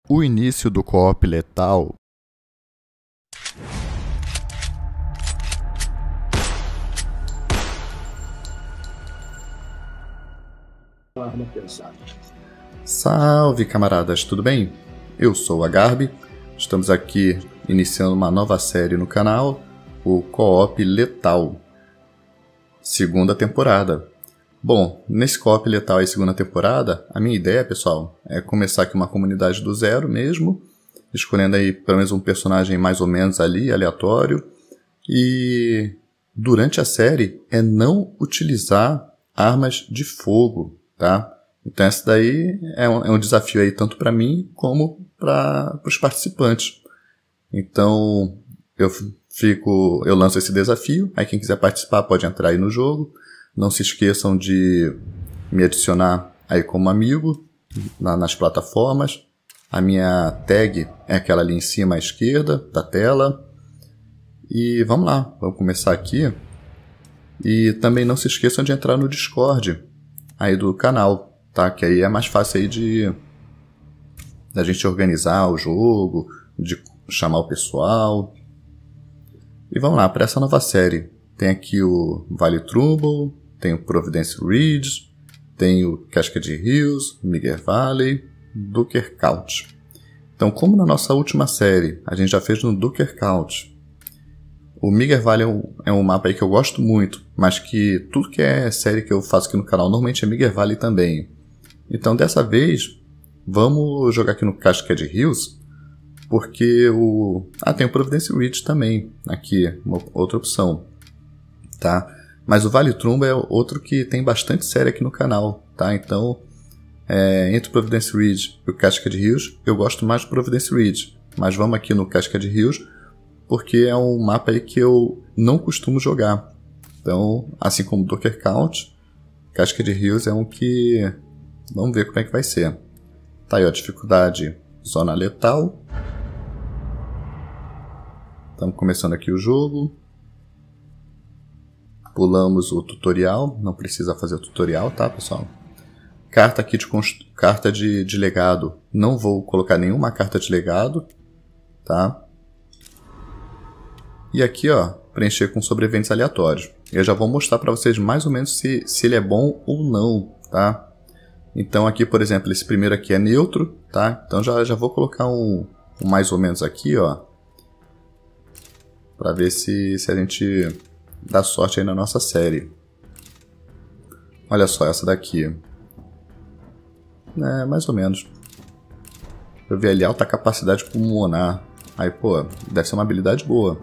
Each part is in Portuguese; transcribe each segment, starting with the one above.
O início do co-op letal Salve, camaradas, tudo bem? Eu sou a Garbi, estamos aqui iniciando uma nova série no canal, o Co-op Letal, segunda temporada. Bom, nesse Co-op Letal e segunda temporada, a minha ideia, pessoal, é começar aqui uma comunidade do zero mesmo, escolhendo aí pelo menos um personagem mais ou menos ali, aleatório, e durante a série é não utilizar armas de fogo, tá? Então essa daí é um desafio aí tanto para mim como para os participantes. Então eu lanço esse desafio, aí quem quiser participar pode entrar aí no jogo. Não se esqueçam de me adicionar aí como amigo nas plataformas. A minha tag é aquela ali em cima à esquerda da tela. E vamos lá, vamos começar aqui. E também não se esqueçam de entrar no Discord aí do canal, tá? Que aí é mais fácil aí da gente organizar o jogo, de chamar o pessoal. E vamos lá, para essa nova série. Tem aqui o Vale Trumbull, tem o Providence Ridge, tem o Cascade Hills, Miguel Valley, Duker Couch. Então, como na nossa última série a gente já fez no Duker Couch, o Miguel Valley é um mapa aí que eu gosto muito, mas que tudo que é série que eu faço aqui no canal normalmente é Miguel Valley também. Então, dessa vez, vamos jogar aqui no Cascade Hills, porque tem o Providence Ridge também, aqui, uma outra opção, tá? Mas o Vale Trumbull é outro que tem bastante série aqui no canal, tá? Então, entre o Providence Ridge e o Cascade Hills, eu gosto mais do Providence Ridge. Mas vamos aqui no Cascade Hills, porque é um mapa aí que eu não costumo jogar. Então, assim como o Duker Count, Cascade Hills é um que... Vamos ver como é que vai ser. Tá aí, ó, dificuldade Zona Letal. Estamos começando aqui o jogo. Pulamos o tutorial, não precisa fazer o tutorial, tá, pessoal? Carta aqui carta de legado, não vou colocar nenhuma carta de legado, tá? E aqui, ó, preencher com sobreviventes aleatórios. Eu já vou mostrar para vocês mais ou menos se ele é bom ou não, tá? Então aqui, por exemplo, esse primeiro aqui é neutro, tá? Então já vou colocar um mais ou menos aqui, ó, para ver se a gente dá sorte aí na nossa série. Olha só essa daqui. Mais ou menos. Eu vi ali alta capacidade pulmonar. Aí, pô, deve ser uma habilidade boa.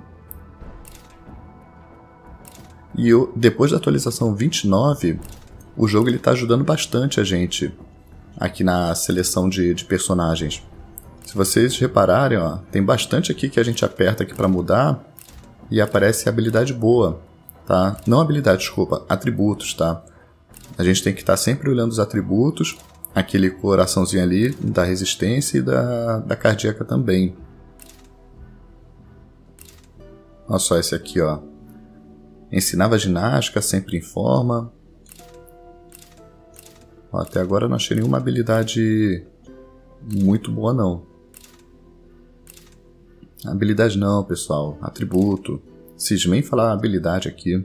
E depois da atualização 29, o jogo está ajudando bastante a gente aqui na seleção de personagens. Se vocês repararem, ó, tem bastante aqui que a gente aperta aqui para mudar e aparece habilidade boa, tá? Não habilidade, desculpa, atributos, tá? A gente tem que estar sempre olhando os atributos, aquele coraçãozinho ali da resistência e da cardíaca também. Olha só esse aqui, ó. Ensinava ginástica, sempre em forma. Ó, até agora eu não achei nenhuma habilidade muito boa, não. Habilidade não, pessoal. Atributo. Cismei em falar habilidade aqui.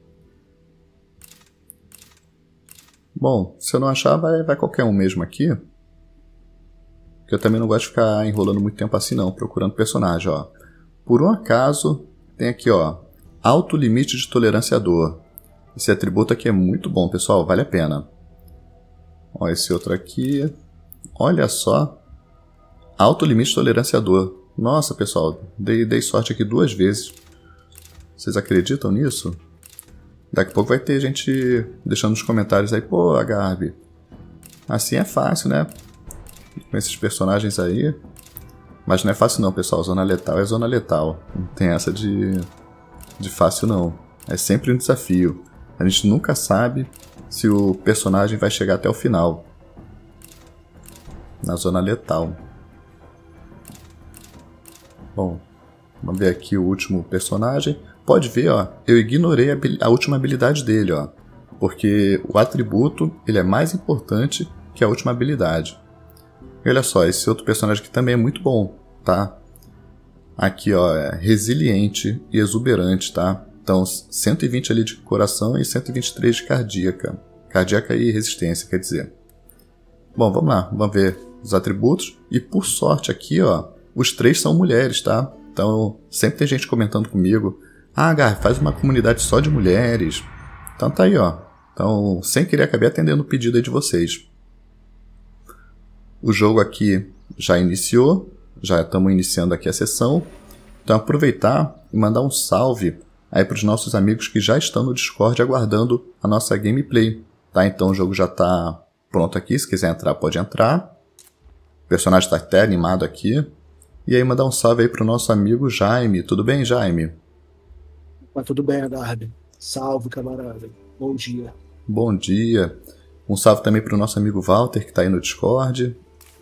Bom, se eu não achar, vai qualquer um mesmo aqui. Porque eu também não gosto de ficar enrolando muito tempo assim não, procurando personagem, ó. Por um acaso, tem aqui, ó, alto limite de tolerância à dor. Esse atributo aqui é muito bom, pessoal, vale a pena. Ó, esse outro aqui, olha só. Alto limite de tolerância à dor. Nossa, pessoal, dei sorte aqui 2 vezes. Vocês acreditam nisso? Daqui a pouco vai ter gente deixando nos comentários aí, pô, a Garbi, assim é fácil, né? Com esses personagens aí. Mas não é fácil não, pessoal. Zona letal é zona letal. Não tem essa de fácil não. É sempre um desafio. A gente nunca sabe se o personagem vai chegar até o final na zona letal. Bom, vamos ver aqui o último personagem. Pode ver, ó, eu ignorei a última habilidade dele, ó, porque o atributo ele é mais importante que a última habilidade. E olha só, esse outro personagem aqui também é muito bom, tá? Aqui, ó, é resiliente e exuberante, tá? Então, 120 ali de coração e 123 de cardíaca. Cardíaca e resistência, quer dizer. Bom, vamos lá, vamos ver os atributos. E por sorte aqui, ó, os 3 são mulheres, tá? Então, sempre tem gente comentando comigo. Ah, Gar, faz uma comunidade só de mulheres. Então tá aí, ó. Então, sem querer, acabei atendendo o pedido aí de vocês. O jogo aqui já iniciou. Já estamos iniciando aqui a sessão. Então, aproveitar e mandar um salve aí para os nossos amigos que já estão no Discord aguardando a nossa gameplay. Tá? Então, o jogo já está pronto aqui. Se quiser entrar, pode entrar. O personagem está até animado aqui. E aí, mandar um salve aí para o nosso amigo Jaime. Tudo bem, Jaime? Tudo bem, Agarbe. Salve, camarada. Bom dia. Bom dia. Um salve também para o nosso amigo Walter, que está aí no Discord.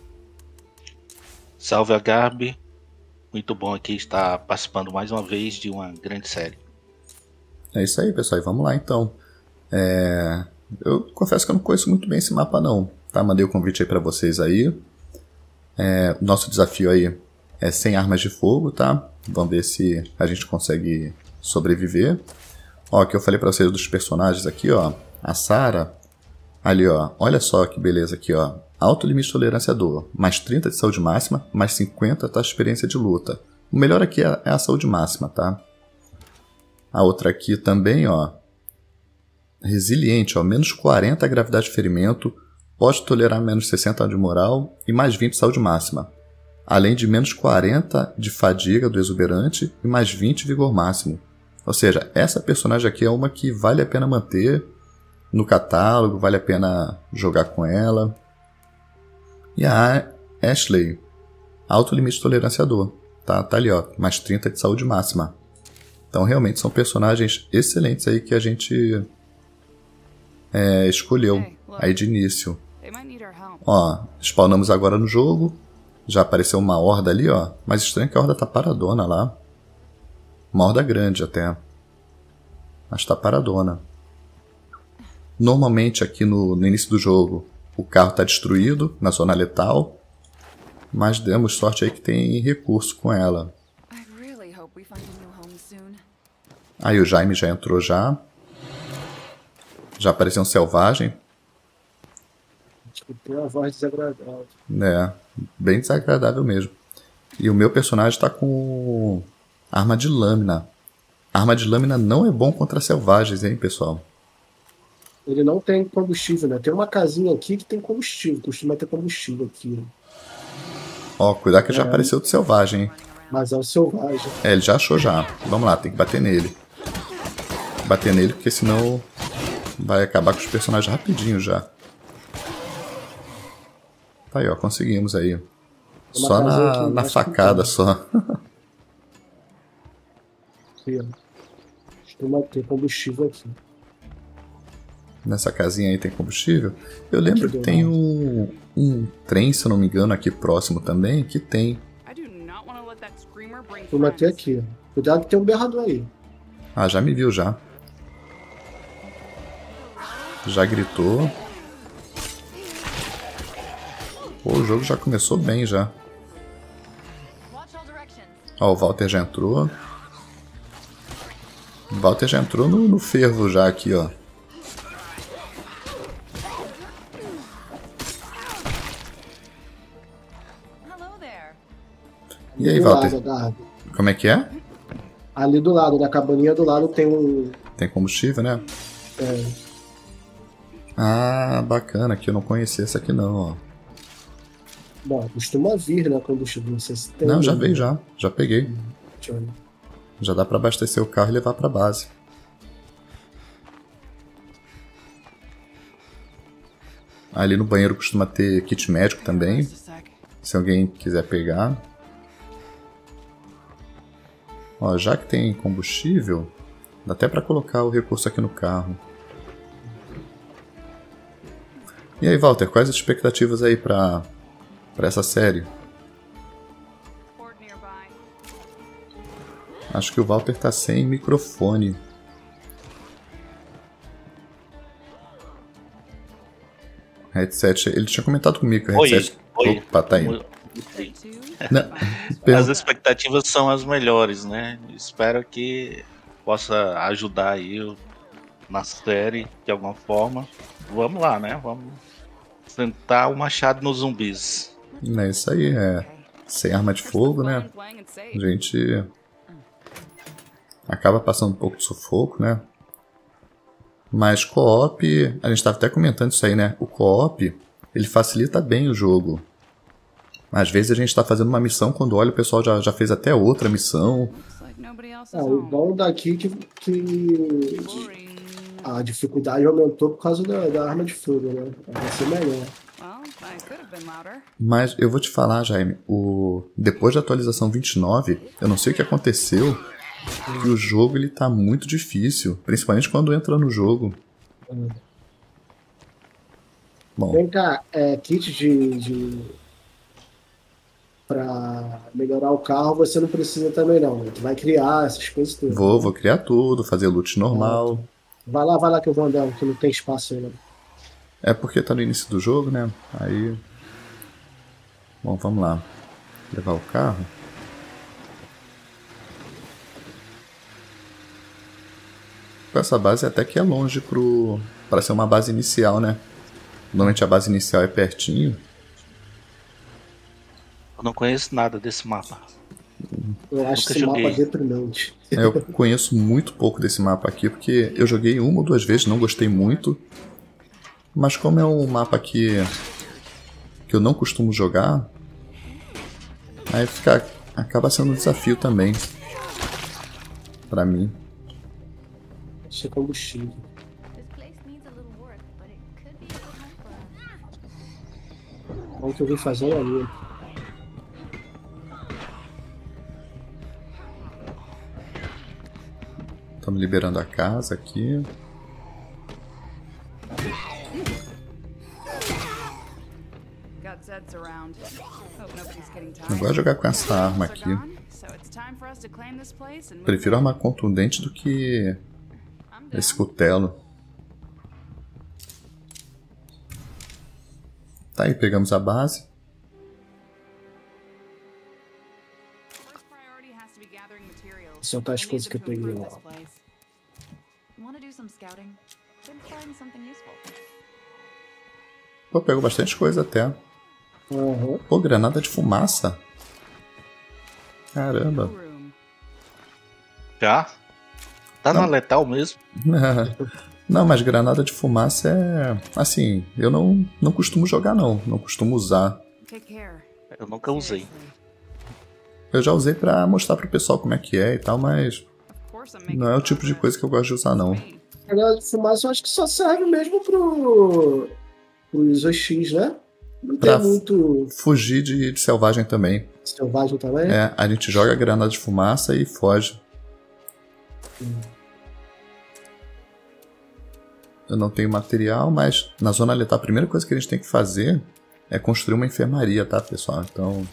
Salve, Agarbe. Muito bom aqui estar participando mais uma vez de uma grande série. É isso aí, pessoal. E vamos lá, então. Eu confesso que eu não conheço muito bem esse mapa, não. Tá? Mandei o convite aí para vocês aí. O nosso desafio aí é sem armas de fogo, tá? Vamos ver se a gente consegue sobreviver. Ó, que eu falei para vocês dos personagens aqui, ó. A Sarah, ali, ó. Olha só que beleza aqui, ó. Alto limite de tolerância à dor, mais 30 de saúde máxima, mais 50 taxa de experiência de luta. O melhor aqui é a saúde máxima, tá? A outra aqui também, ó. Resiliente, ó. Menos 40 gravidade de ferimento, pode tolerar menos 60 de moral e mais 20 de saúde máxima. Além de menos 40 de fadiga do exuberante e mais 20 de vigor máximo. Ou seja, essa personagem aqui é uma que vale a pena manter no catálogo, vale a pena jogar com ela. E a Ashley, alto limite de tolerância à dor. Tá ali, ó, mais 30 de saúde máxima. Então, realmente, são personagens excelentes aí que a gente escolheu aí de início. Ó, spawnamos agora no jogo. Já apareceu uma horda ali, ó. Mas estranho que a horda tá paradona lá. Uma horda grande até. Mas tá paradona. Normalmente, aqui no início do jogo, o carro está destruído na zona letal, mas demos sorte aí que tem recurso com ela. Aí o Jaime já entrou já. Já apareceu um selvagem. Tem uma voz desagradável. Bem desagradável mesmo. E o meu personagem está com arma de lâmina. Arma de lâmina não é bom contra selvagens, hein, pessoal? Ele não tem combustível, né? Tem uma casinha aqui que tem combustível. Costuma ter combustível aqui. Ó, cuidado que já apareceu do selvagem, hein? Mas é o selvagem. Ele já achou já. Vamos lá, tem que bater nele. Bater nele, porque senão vai acabar com os personagens rapidinho já. Tá aí, ó, conseguimos aí. Só na facada, só. Aqui, ó. Costuma ter combustível aqui. Nessa casinha aí tem combustível. Eu lembro que tem um trem, se eu não me engano, aqui próximo também, que tem. Vou bater aqui. Cuidado que tem um berrador aí. Ah, já me viu já. Já gritou. Pô, o jogo já começou bem já. Ó, o Walter já entrou. O Walter já entrou no fervo já aqui, ó. E aí, Walter? Como é que é? Ali do lado, na cabaninha do lado tem um... Tem combustível, né? Ah, bacana, aqui eu não conhecia essa aqui não, ó. Bom, costuma vir, né, combustível, não sei se tem... Não, já veio já peguei. Já dá pra abastecer o carro e levar pra base. Ali no banheiro costuma ter kit médico também, se alguém quiser pegar. Ó, já que tem combustível, dá até pra colocar o recurso aqui no carro. E aí, Walter, quais as expectativas aí pra essa série? Acho que o Walter tá sem microfone. Headset, ele tinha comentado comigo que o headset... Foi. Opa, tá aí. Gostei. Não, As expectativas são as melhores, né? Espero que possa ajudar aí na série de alguma forma. Vamos lá, né? Vamos sentar o machado nos zumbis. é isso aí, sem arma de fogo, né? A gente acaba passando um pouco de sufoco, né? Mas co-op, a gente estava até comentando isso aí, né? O co-op, ele facilita bem o jogo. Às vezes a gente está fazendo uma missão, quando olha o pessoal já fez até outra missão. O bom daqui que a dificuldade aumentou por causa da arma de fogo, né? Vai ser melhor. Mas eu vou te falar, Jaime, depois da atualização 29, eu não sei o que aconteceu, que o jogo ele tá muito difícil, principalmente quando entra no jogo. Bom, Vem cá, kit pra melhorar o carro você não precisa também não, né? Tu vai criar essas coisas todas. vou criar tudo, fazer loot normal. Vai lá que eu vou andar, que não tem espaço aí, né? É porque tá no início do jogo, né? Aí... Bom, vamos lá. Levar o carro. Com essa base até que é longe para ser uma base inicial, né? Normalmente a base inicial é pertinho. Eu não conheço nada desse mapa. Eu acho Nunca esse mapa joguei. deprimente. Eu conheço muito pouco desse mapa aqui, porque eu joguei uma ou duas vezes, não gostei muito. Mas como é um mapa que eu não costumo jogar, aí acaba sendo um desafio também pra mim. Isso é combustível. O que eu vim fazer ali. Estamos liberando a casa aqui. Não vou jogar com essa arma aqui. Prefiro arma contundente do que esse cutelo. Tá aí, pegamos a base. Soltar as coisas que eu peguei lá. Pô, pegou bastante coisa até. Uhum. Pô, granada de fumaça. Caramba. Já? Tá Não. na letal mesmo? Não, mas granada de fumaça é... Assim, eu não costumo jogar não. Não costumo usar. Eu nunca usei. Eu já usei pra mostrar pro pessoal como é que é e tal, mas... Não é o tipo de coisa que eu gosto de usar não. A granada de fumaça eu acho que só serve mesmo pros OX, né? Não Pra tem muito fugir de selvagem também. selvagem também. É, a gente joga granada de fumaça e foge. Eu não tenho material, mas na zona letal a primeira coisa que a gente tem que fazer é construir uma enfermaria, tá, pessoal? Então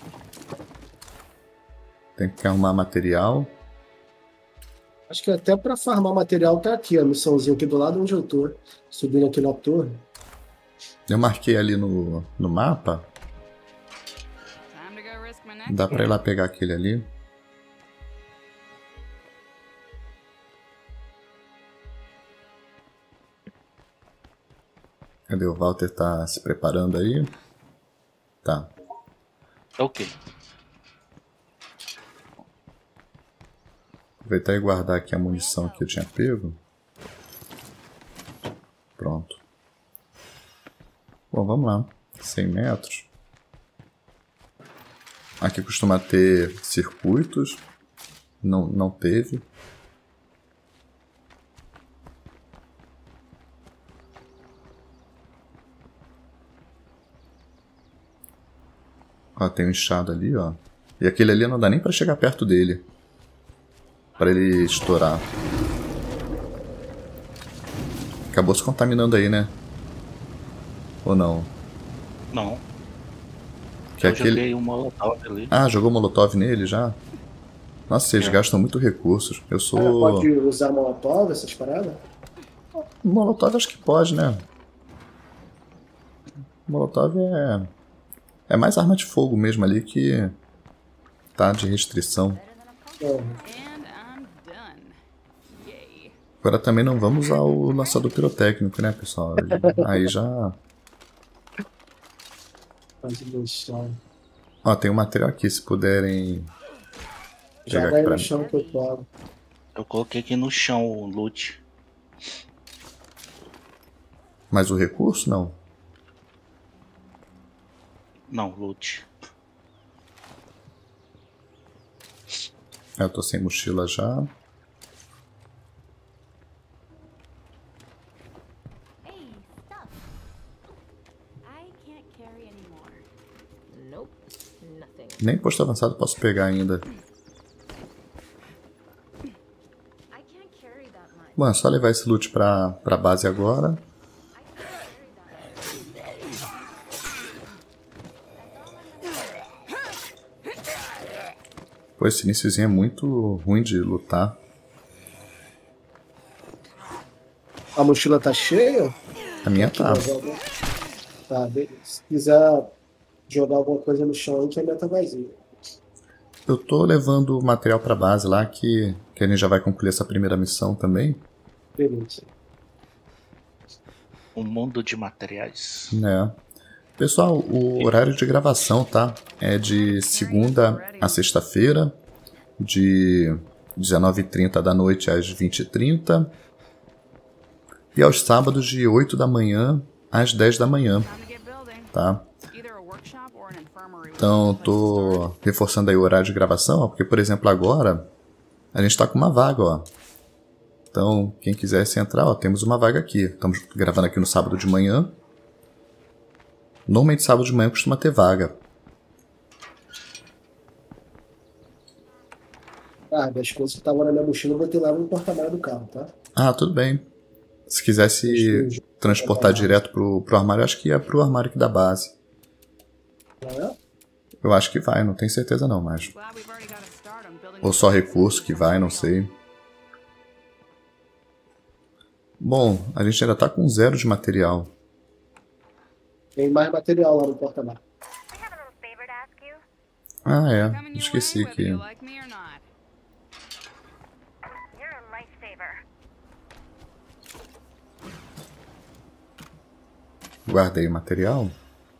tem que arrumar material. Acho que até pra farmar material tá aqui, a missãozinha aqui do lado onde eu tô. Subindo aqui na torre. Eu marquei ali no mapa. Dá pra ir lá pegar aquele ali. Cadê o Walter? Tá se preparando aí? Tá. Ok. Aproveitar e guardar aqui a munição que eu tinha pego. Pronto. Bom, vamos lá. 100 metros. Aqui costuma ter circuitos. Não teve. Ó, tem um inchado ali, ó. E aquele ali não dá nem pra chegar perto dele. Pra ele estourar. Acabou se contaminando aí, né? Ou não? Não. Que Eu aquele... joguei um molotov ali. Ah, jogou molotov nele já? Nossa, vocês É. gastam muito recursos. Eu sou... Pode usar molotov, essas paradas? Molotov acho que pode, né? Molotov É mais arma de fogo mesmo ali que tá de restrição. Agora também não vamos usar o lançador pirotécnico, né, pessoal? Aí já... Ó, tem um material aqui, se puderem pegar aqui pra mim. Chão que eu pego. Eu coloquei aqui no chão o loot. Mas o recurso, não. Não, loot. Eu tô sem mochila já. Hey, stuff. I can't carry anymore. Nope, nothing. Nem posto avançado posso pegar ainda. I can't carry that much. Bom, é só levar esse loot pra base agora. Pô, esse iniciozinho é muito ruim de lutar. A mochila tá cheia? A minha tá. Tá, beleza. Se quiser jogar alguma coisa no chão aí, que a minha tá vazia. Eu tô levando o material pra base lá, que a gente já vai concluir essa primeira missão também. Beleza. Um mundo de materiais. Né? Pessoal, o horário de gravação, tá? É de segunda a sexta-feira, de 19h30 da noite às 20h30. E aos sábados de 8 da manhã às 10 da manhã, tá? Então, tô reforçando aí o horário de gravação, ó, porque, por exemplo, agora a gente tá com uma vaga, ó. Então, quem quisesse entrar, ó, temos uma vaga aqui. Estamos gravando aqui no sábado de manhã. Normalmente sábado de manhã costuma ter vaga. Ah, as coisas que estavam na minha mochila eu botei lá no porta-malas do carro, tá? Ah, tudo bem. Se quisesse transportar direto pro armário, acho que ia pro armário aqui da base. É? Eu acho que vai, não tenho certeza não, mas... Ou só recurso que vai, não sei. Bom, a gente ainda tá com 0 de material. Tem mais material lá no porta-malas. Ah, é. Esqueci que... Guardei o material.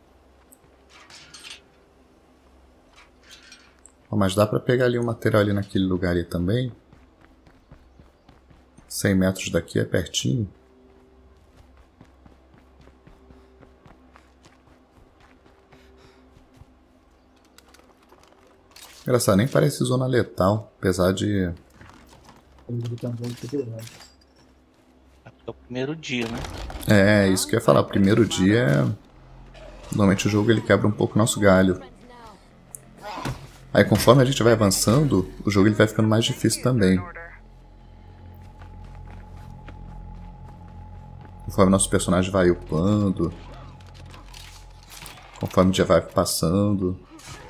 Oh, mas dá pra pegar ali um material ali naquele lugar ali também. 100 metros daqui é pertinho. Engraçado, nem parece zona letal, apesar de... É o primeiro dia, né? É, isso que eu ia falar. O primeiro dia é... Normalmente o jogo ele quebra um pouco o nosso galho. Aí conforme a gente vai avançando, o jogo ele vai ficando mais difícil também. Conforme nosso personagem vai upando. Conforme o dia vai passando.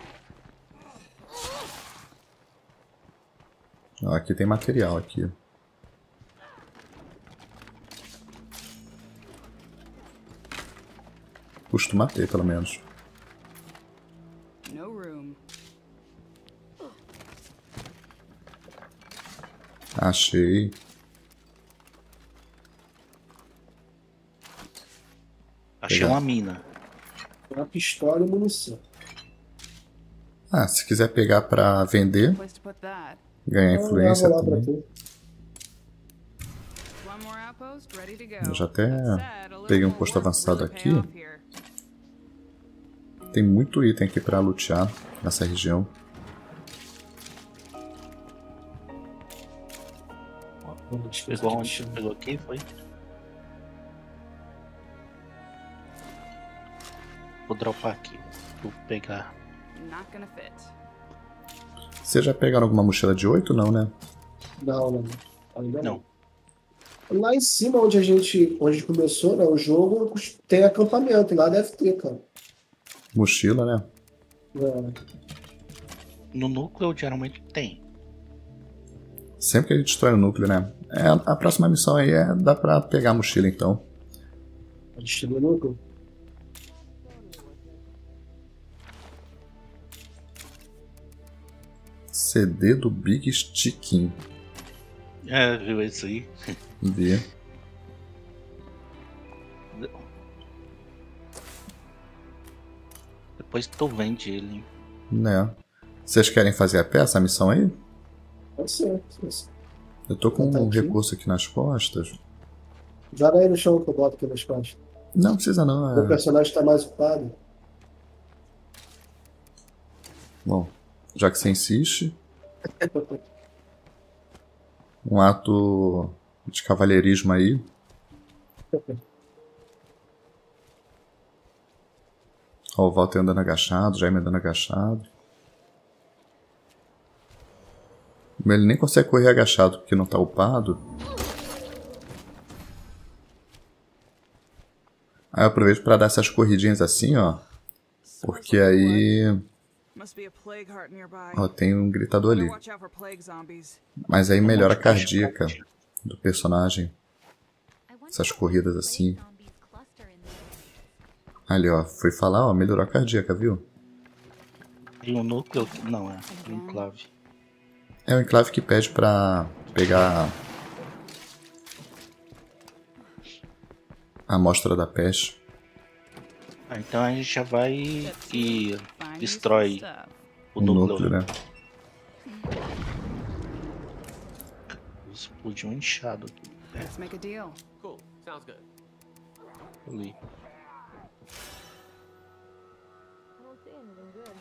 Ó, aqui tem material aqui. Costuma ter, pelo menos. Achei. Achei uma mina. Uma pistola e munição. Ah, se quiser pegar pra vender, ganhar influência Eu vou lá pra também. tu. Eu já até peguei um posto avançado aqui. Tem muito item aqui pra lutear nessa região. Pegou onde? Pegou aqui, foi? Vou dropar aqui. Vou pegar. Vocês já pegaram alguma mochila de 8? Não, né? Não. Ainda Não. Lá em cima, onde a gente começou, né, o jogo, tem acampamento. Lá deve ter, cara. Mochila, né? É. No núcleo geralmente tem. Sempre que a gente destrói o núcleo, né? É, a próxima missão aí dá pra pegar a mochila, então. A destino núcleo. CD do Big Sticking. Viu isso aí? Vi. Depois tu vende ele. Né? Vocês querem fazer a peça, a missão aí? Pode ser. Eu tô com Tá um aqui. recurso aqui nas costas. Joga aí no chão que eu boto aqui nas costas. Não precisa não. O personagem tá mais ocupado. Bom, já que você insiste, um ato de cavalheirismo aí. Ó, o Walter andando agachado, o Jaime andando agachado. Ele nem consegue correr agachado porque não tá upado. Aí eu aproveito pra dar essas corridinhas assim, ó. Porque aí... Ó, tem um gritador ali. Mas aí melhora a cardíaca do personagem. Essas corridas assim. Ali, ó. Fui falar, ó. Melhorou a cardíaca, viu? E o núcleo? Não, é o enclave. É o enclave que pede pra pegar a amostra da peste. Então a gente já vai e destrói o O núcleo. núcleo, né? Explodiu um inchado aqui. Let's make a deal. Cool. Sounds good. Ali. I don't see anything good.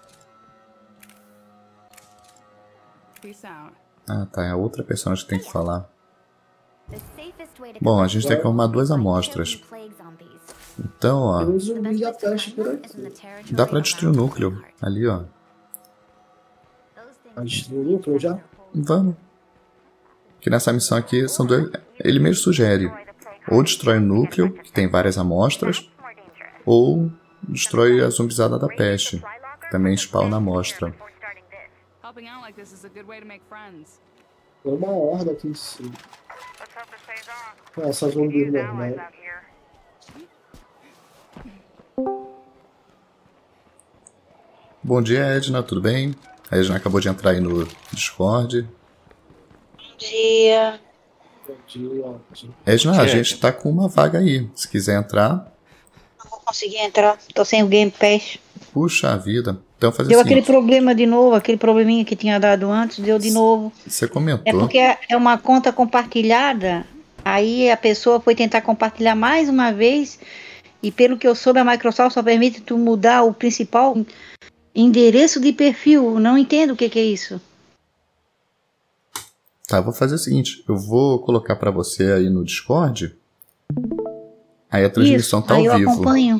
Peace out. Ah, tá. É a outra personagem que tem que falar. The safest way to Bom, a collect gente tem que arrumar duas is by amostras. killing plague zombies. Então, ó. Tem um The zumbi best da place to peste find por them is in the aqui. territory Dá pra destruir o around núcleo. Blackheart. Ali, ó. Those things Destruir o núcleo já? Vamos. Que nessa missão aqui são dois. Ele mesmo sugere. Ou destrói o núcleo, que tem várias amostras, ou destrói a zumbizada da peste. Também spawna a amostra. Helping out like this is a good way to make friends. Tem uma horda aqui em cima. Essa zumbi normal. Bom dia, Edna, tudo bem? A Edna acabou de entrar aí no Discord. Dia. Bom dia. Edna, Dia, a gente tá com uma vaga aí. Se quiser entrar, Não vou conseguir entrar. Tô sem o Game Pass. puxa vida. Então fazer Deu assim. aquele problema de novo, aquele probleminha que tinha dado antes, deu de novo. Você É comentou. porque é uma conta compartilhada. Aí a pessoa foi tentar compartilhar mais uma vez. E pelo que eu soube, a Microsoft só permite tu mudar o principal endereço de perfil. Não entendo o que é isso. Tá, vou fazer o seguinte. Eu vou colocar pra você aí no Discord. Aí a transmissão Isso, tá ao aí eu vivo. acompanho.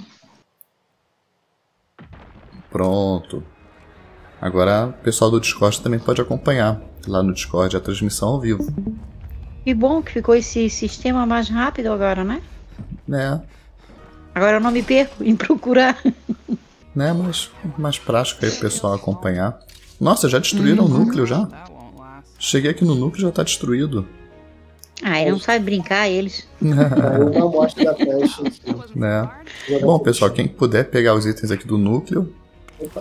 Pronto. Agora o pessoal do Discord também pode acompanhar lá no Discord a transmissão ao vivo. Que bom que ficou esse sistema mais rápido agora, né? Né? Agora eu não me perco em procurar. Né? Mas mais prático aí o pessoal acompanhar. Nossa, já destruíram o núcleo já? That won't last. Cheguei aqui no núcleo e já tá destruído. Ah, ele não sabe brincar, eles. Aí uma amostra da peste. That wasn't Né? hard. Bom, pessoal, quem puder pegar os itens aqui do núcleo, Opa.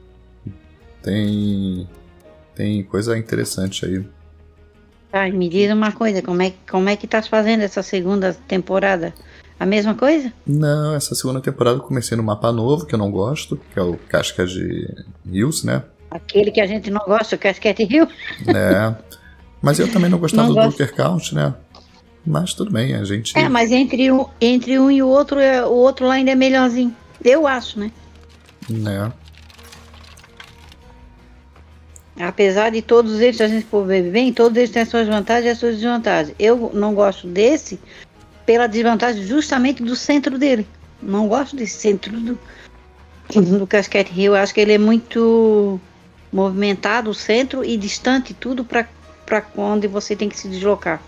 tem coisa interessante aí. Tá, me diz uma coisa, como é que tá fazendo essa segunda temporada? A mesma coisa? Não, essa segunda temporada eu comecei no mapa novo, que eu não gosto, que é o Casca de Hills, né? Aquele que a gente não gosta, o Casquete Hill? É. Mas eu também não gostava Não do gosto. Looker Count, né? Mas tudo bem, a gente... É, mas entre um e o outro lá ainda é melhorzinho. Eu acho, né? Né? Apesar de todos eles, se a gente for ver bem, todos eles têm as suas vantagens e as suas desvantagens. Eu não gosto desse pela desvantagem justamente do centro dele. Não gosto desse centro do Casquete Hill. Eu acho que ele é muito movimentado, o centro, e distante tudo para onde você tem que se deslocar.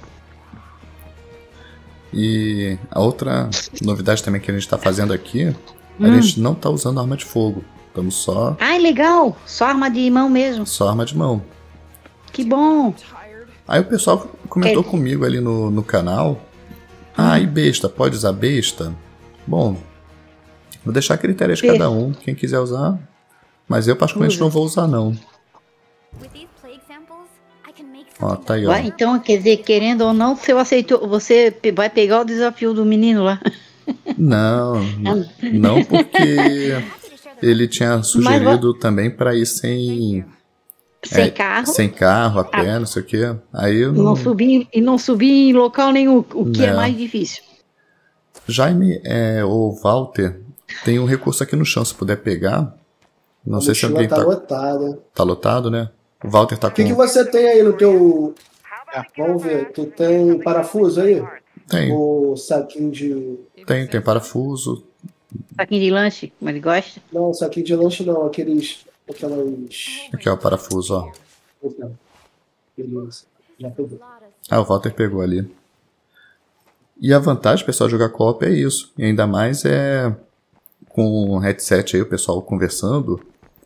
E a outra novidade também que a gente tá fazendo aqui, a gente não tá usando arma de fogo. Estamos só Ai, legal! Só arma de mão mesmo. arma de mão. Que bom! Aí o pessoal comentou comigo ali no canal. Ah, e besta, pode usar besta? Bom, vou deixar a critério de cada um. Quem quiser usar. Mas eu particularmente Usa. não vou usar não. With these plague samples, I can make Ó, something tá aí, ó. Vai, então, quer dizer, querendo ou não, você aceitou, você vai pegar o desafio do menino lá. Não, não porque happy to share the ele tinha sugerido também pra ir sem, Sem carro, sem carro, a pé, não sei o quê. Aí eu não subir, e não subir em local nenhum, o que é Não. mais difícil. Jaime, ou Walter, tem um recurso aqui no chão, se puder pegar. Não A sei se mochila alguém tá tá, lotada. tá lotado, né? O Walter tá O que com... você tem aí no teu... Vamos ver, tu tem parafuso aí? Tem, O saquinho de... tem parafuso. Saquinho de lanche, como ele gosta. Não, saquinho de lanche não, aquelas... Aqui, ó, o parafuso, ó. Opa, beleza, já peguei. lot of Ah, o Walter pegou ali. E a vantagem, pessoal, de jogar co-op é isso. E ainda mais é com o headset aí, o pessoal conversando.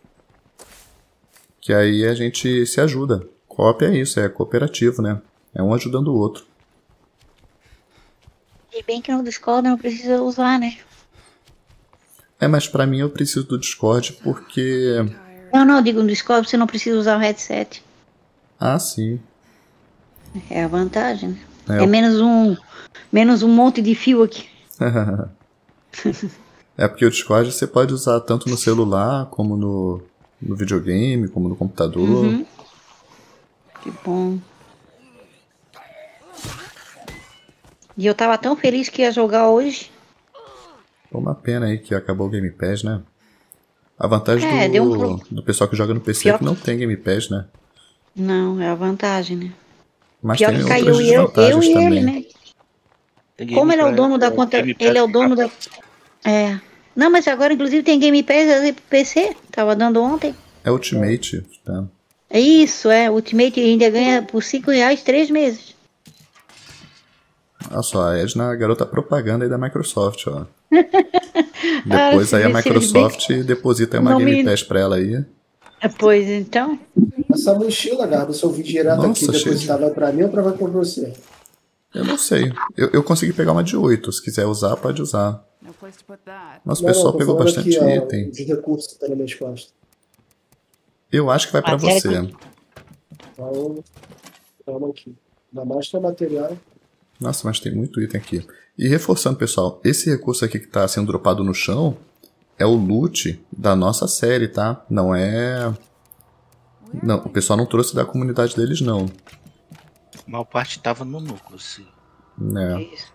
Que aí a gente se ajuda. Co-op é isso, é cooperativo, né? É um ajudando o outro. E bem que no Discord não precisa usar, né? Mas pra mim eu preciso do Discord porque... Não, digo no Discord você não precisa usar o headset. Ah, sim. É a vantagem, né? É, É menos um monte de fio aqui. É porque o Discord você pode usar tanto no celular, como no videogame, como no computador. Uhum. Que bom. E eu tava tão feliz que ia jogar hoje. É uma pena aí que acabou o Game Pass, né? A vantagem Deu um do pessoal que joga no PC é Pior que não tem Game Pass, né? Não, é a vantagem, né? Mas Pior tem que outras caiu eu desvantagens e também. ele, né? Tem Como Game ele é o Pass, dono da conta, Game Pass ele é o dono da... grátis. É. Não, mas agora inclusive tem Game Pass aí pro PC. Tava dando ontem. É Ultimate, tá? É isso, Ultimate ainda ganha por R$5 3 meses. Olha só, a Edna, a garota propaganda aí da Microsoft, ó. Depois aí a se eles Microsoft deposita uma Não Game me- Pass pra ela aí. Pois então. Essa mochila, Garbo, se eu vir direto Nossa, aqui, cheio depositar, vai pra mim ou vai pra você? Eu não sei. Eu consegui pegar uma de 8. Se quiser usar, pode usar. No place to put that. Nossa, o pessoal tô pegou falando bastante aqui, ó, item. de recursos que tá nas minhas costas. Eu acho que vai pra Sério? você. Então, calma aqui. Ainda mais que é material. Nossa, mas tem muito item aqui. E reforçando, pessoal, esse recurso aqui que tá sendo dropado no chão é o loot da nossa série, tá? Não é... Não, o pessoal não trouxe da comunidade deles, não. A maior parte tava no núcleo, sim. É. Isso.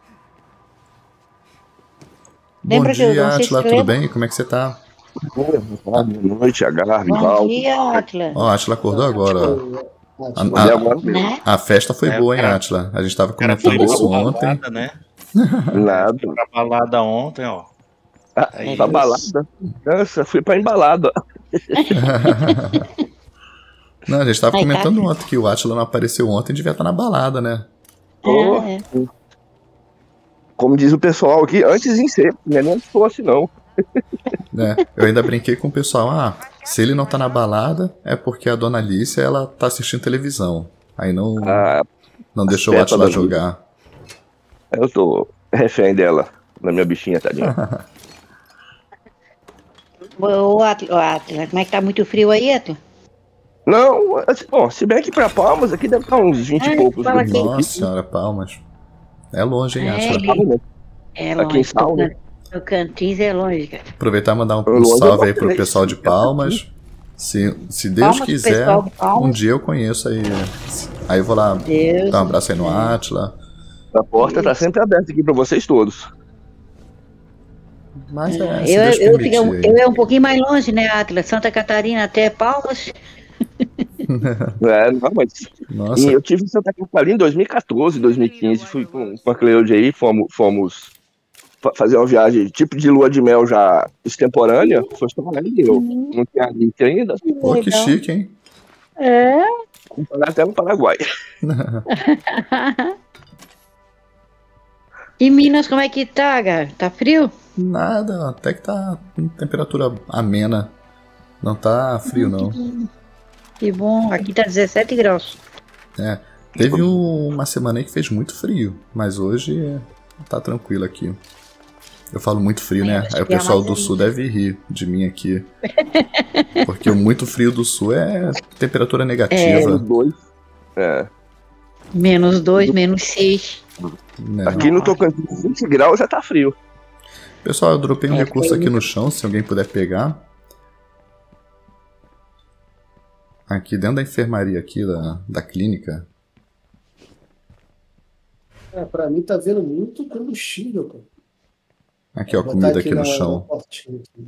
Bom Lembra que eu dia, não sei se Atila, você tudo lembra? bem? Como é que você tá? Boa noite, Agarve, Bom Val. dia, Atila. Ó, a Atila acordou agora, ó. Tipo, E agora mesmo. Né? A festa foi É, boa, hein, cara. Atila? A gente tava O cara comentando foi isso pra ontem. balada, né? Nada. Foi pra balada ontem, ó. Ah, Aí, pra balada. Nossa, fui pra embalada. Não, a gente tava Ai, comentando tá. ontem que o Atila não apareceu ontem, devia estar na balada, né? Pô, É. como diz o pessoal aqui, antes em ser, não é nem se fosse, não. Né? Eu ainda brinquei com o pessoal, se ele não tá na balada, é porque a dona Alice, ela tá assistindo televisão. Aí não Ah, deixou o festa Atila da vida. jogar. eu sou refém dela, na minha bichinha, tadinha. Ô, Atila, como é que tá muito frio aí, Atila? Não, assim, bom, se bem que pra Palmas aqui deve estar uns 20 e Ai, poucos. fala aqui. Nossa senhora, palmas. É longe, hein, Atila? É Aqui em longe. Sauna. Tocantins é longe, cara. Aproveitar e mandar um Longe salve eu aí pro botei. pessoal de Palmas. Se Deus Palmas pro quiser, pessoal de Palmas. um dia eu conheço aí. Aí eu vou lá Deus. dar um abraço aí no Atila. A porta tá sempre aberta aqui pra vocês todos. Mas se Deus Eu permitir aí. é um pouquinho mais longe, né, Atila? Santa Catarina até Palmas. É, não, mas Nossa, e eu tive em Santa Catarina em 2014, 2015, fui com a Cleude aí, fomos fazer uma viagem tipo de lua de mel já extemporânea, foi só lá e deu. Não tinha link ainda, pô, que Legal. chique, hein? É. comparar até no Paraguai. E Minas, como é que tá, cara? Tá frio? Nada, até que tá com temperatura amena. Não tá frio, não. Que bom. Aqui tá 17 graus. É, teve uma semana aí que fez muito frio, mas hoje tá tranquilo aqui. Eu falo muito frio, né? Acho Aí o que é pessoal mais do isso. sul deve rir de mim aqui. Porque o muito frio do sul é temperatura negativa. -2. -2, -6. Né? Aqui no Tocantins, 20 graus já tá frio. Pessoal, eu dropei um É, recurso foi aqui no chão, se alguém puder pegar. Aqui dentro da enfermaria aqui, da clínica. Pra mim tá vendo muito combustível, cara. Aqui, ó, Vou comida botar aqui no na chão. portinha aqui.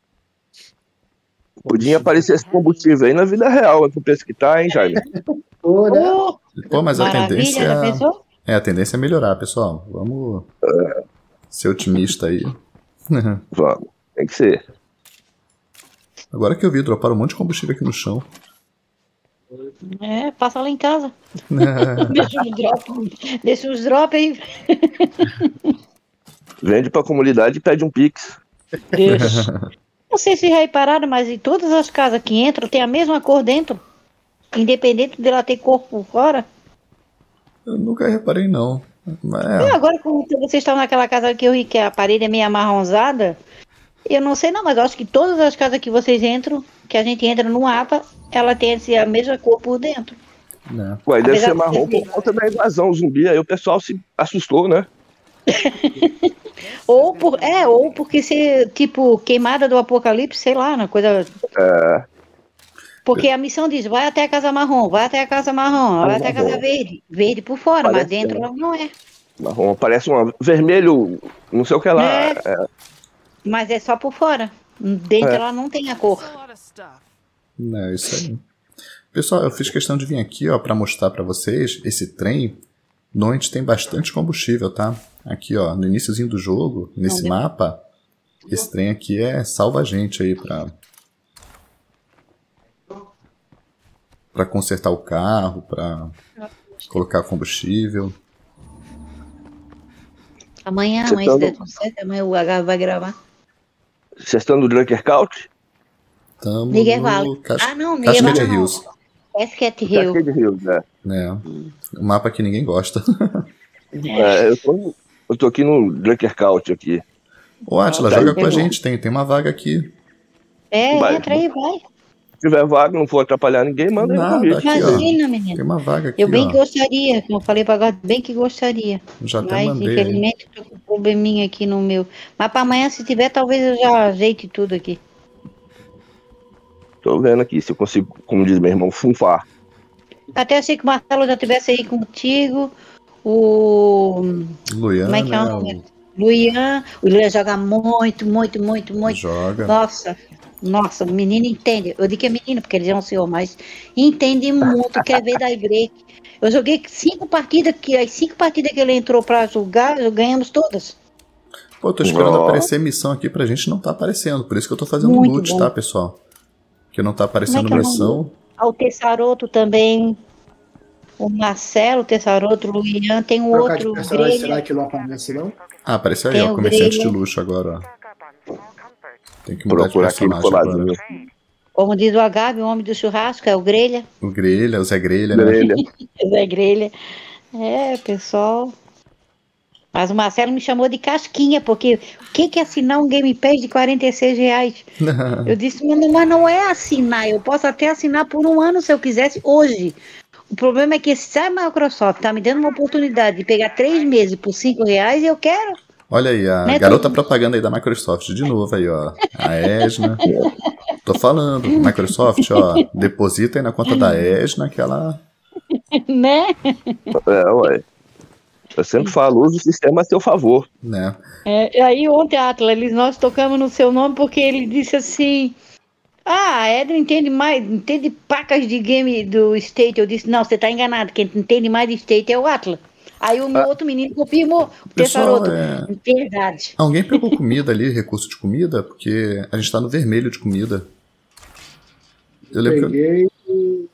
Podia aparecer esse combustível aí na vida real, o preço que tá, hein, Jaime? Pô, né? Oh, Pô, mas a maravilha, tendência já pensou? a tendência é melhorar, pessoal. Vamos ser otimista aí. Vamos, tem que ser. Agora que eu vi, droparam um monte de combustível aqui no chão. É, passa lá em casa. Deixa uns drop aí. Vende pra comunidade e pede um Pix. Deixa. Não sei se já repararam, mas em todas as casas que entram tem a mesma cor dentro. Independente dela ter cor por fora. Eu nunca reparei, não. Mas E agora, como vocês estão naquela casa que eu vi que a parede é meio amarronzada, eu não sei não, mas eu acho que todas as casas que vocês entram, que a gente entra no mapa, ela tem assim, a mesma cor por dentro. né? Ué, deve Apesar ser de marrom ser- por conta da invasão zumbi, aí o pessoal se assustou, né? Ou porque ser tipo queimada do apocalipse, sei lá, uma coisa. Porque a missão diz, vai até a casa marrom, vai até a casa marrom, vai até a casa verde. Verde por fora, mas Parece dentro ela não é. Marrom, parece um vermelho, não sei o que lá. É. Mas é só por fora. Dentro É. ela não tem a cor. A lot of stuff. É isso aí. Pessoal, eu fiz questão de vir aqui, ó, pra mostrar pra vocês esse trem. Normalmente tem bastante combustível, tá? Aqui, ó, no iniciozinho do jogo, nesse mapa, esse trem aqui salva a gente aí pra consertar o carro, pra colocar combustível. Amanhã, Você se tá der tudo certo, amanhã o H vai gravar. Vocês estão no Drunker Couch? Tamo Miguel no Vale. Cas- Não, Miguel Cascade Vale não. Hills, Cascade Hill. Cascade Hills, né? né? Um mapa que ninguém gosta. Eu tô aqui no Drunker Couch aqui. Ô, Atila, Tá joga aí, com a pegou. gente, tem uma vaga aqui. Vai. Entra aí, vai. Se tiver vaga, não for atrapalhar ninguém, manda aí um Nada, convite. aqui, ó. Imagina, menino. Tem uma vaga aqui, Eu bem ó. gostaria, como eu falei pra agora, bem que gostaria. Já até Mas, mandei aí. infelizmente, tô com um probleminha aqui no meu. Mas pra amanhã, se tiver, talvez eu já ajeite tudo aqui. Tô vendo aqui se eu consigo, como diz meu irmão, funfar. Até achei que o Marcelo já tivesse aí contigo. O. Luian, Como é que é o né? nome? Luian. O Luian joga muito, muito, muito, muito. Joga. Nossa, o menino entende. Eu digo que é menino, porque ele já é um senhor, mas entende muito, quer ver da igreja. Eu joguei 5 partidas, que as 5 partidas que ele entrou pra jogar, ganhamos todas. Pô, eu tô esperando Ó. aparecer missão aqui pra gente, não tá aparecendo. Por isso que eu tô fazendo Muito loot, bom. tá, pessoal? Que não tá aparecendo Como é que é o missão. Ao Tessaroto também. O Marcelo, o Tessaroto, o Luian, tem um Trocar de outro personagem, será Grelha. que não aparece, não? Ah, apareceu aí, Tem ó. o Comerciante Grelha. de luxo agora, ó. Tem que mudar de Procurar aquele personagem agora. coladinho. Como diz o Agabe, o homem do churrasco, é o Grelha. O Grelha, o Zé Grelha, né? Grelha. Zé Grelha. É, pessoal. Mas o Marcelo me chamou de casquinha, porque o que é assinar um Game Pass de R$46? Eu disse, mas não é assinar, eu posso até assinar por um ano se eu quisesse hoje. O problema é que se a Microsoft tá me dando uma oportunidade de pegar 3 meses por R$5, eu quero. Olha aí, a Né, garota Tom? propaganda aí da Microsoft de novo aí, ó. A Esna. Tô falando, Microsoft, ó. Deposita aí na conta da Esna que ela... Né? Ué. Eu sempre falo, use o sistema a seu favor. né? Aí ontem, Atlas, nós tocamos no seu nome porque ele disse assim: a Edna entende pacas de game do State. Eu disse, não, você tá enganado, quem entende mais de State é o Atlas. Aí o meu outro menino confirmou, o Pessoal, Tessaroto. Verdade. Alguém pegou comida ali, recurso de comida? Porque a gente tá no vermelho de comida. Eu lembro que... Peguei o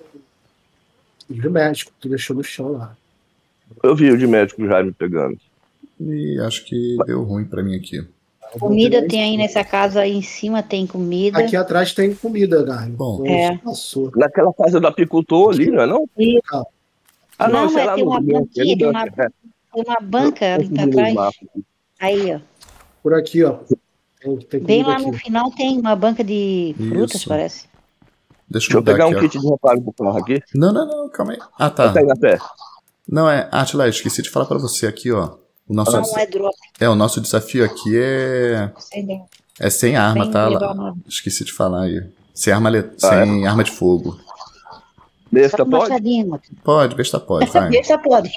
do médico, que tu deixou no chão lá. Eu vi o de médico já me pegando. E acho que deu ruim pra mim aqui. Comida tem aí nessa casa, aí em cima tem comida. Aqui atrás tem comida, Garni. Bom. Passou. Naquela casa do apicultor ali, não é não? E- Ah, não, Não, sei é, lá tem no uma no- banquinha, no tem uma- bunker, é. Tem uma banca ali pra Confundi o trás. mapa. Aí, ó. Por aqui, ó. Tem Bem comida lá no aqui. final tem uma banca de frutas, Isso. parece. Deixa Deixa eu mudar pegar aqui, um ó. kit de reparo pro carro aqui. Não, calma aí. Ah, tá. Pega a pé. Não, Atila, esqueci de falar pra você aqui, ó. O nosso, Não é drop. o nosso desafio aqui é sem arma, Sem tá? levar nada. Esqueci de falar aí. Sem arma, Ah, sem arma de fogo. Besta Só com pode? machadinho, Matheus. Pode, besta pode, vai. Deixa pode.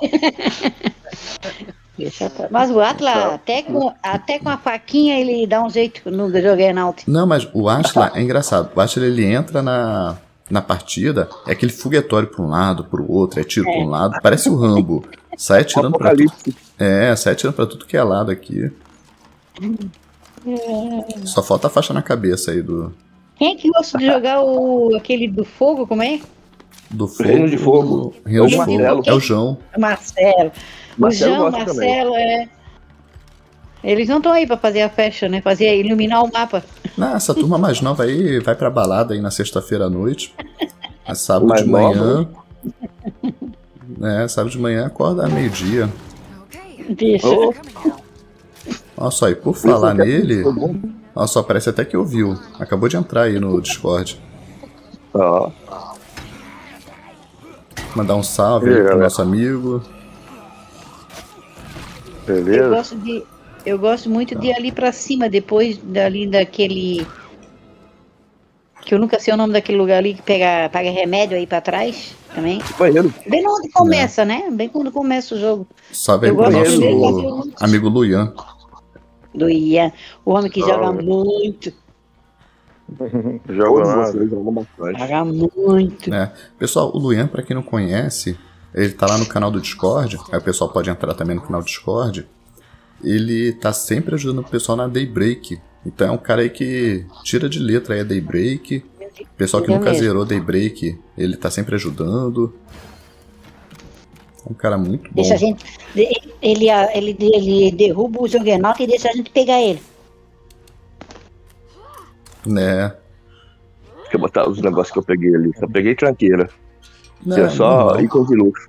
Deixa pode. Mas o Atlas, até com a faquinha, ele dá um jeito no Juggernaut. Não, mas o Atila é engraçado. O Atila, ele entra na partida, é aquele foguetório pra um lado, pro outro, é tiro pra um lado. Parece o Rambo. Sai atirando pra tudo. Apocalipse. Sai atirando pra tudo que é lado aqui. Só falta a faixa na cabeça aí do Quem é que gosta de jogar aquele do fogo, como é? fogo. Reino de Fogo. Reino de É o Fogo. Marcelo. É o João. Marcelo. O Marcelo João, gosta também. Marcelo, Eles não estão aí pra fazer a festa, né? Iluminar o mapa. Não, essa turma mais nova aí vai pra balada aí na sexta-feira à noite. É sábado Mais de manhã. Sábado de manhã acorda meio-dia. Deixa. Oh, Olha só, e por falar nele, olha só, parece até que ouviu. Acabou de entrar aí no Discord. ó. Mandar um salve E aí, aí pro galera? nosso amigo. Beleza? Eu gosto muito de ir ali pra cima, depois dali daquele. Que eu nunca sei o nome daquele lugar ali que paga remédio aí pra trás também. Banheiro. Bem onde começa, né? Bem quando começa o jogo. Salve aí Eu pro gosto de ver nosso amigo Luian. Do Ian. O homem que joga muito. Todos vocês jogam bastante. Joga muito. Pessoal, o Luian, pra quem não conhece, ele tá lá no canal do Discord. Aí o pessoal pode entrar também no canal do Discord. Ele tá sempre ajudando o pessoal na Daybreak. Então é um cara aí que tira de letra aí a Daybreak. O pessoal que É nunca mesmo. zerou Daybreak, ele tá sempre ajudando. É um cara muito bom. Deixa a gente. Ele derruba o Juggernaut e deixa a gente pegar ele. Né? Deixa eu botar os negócios que eu peguei ali. Só peguei tranqueira. Não, Que é só normal. itens de luxo.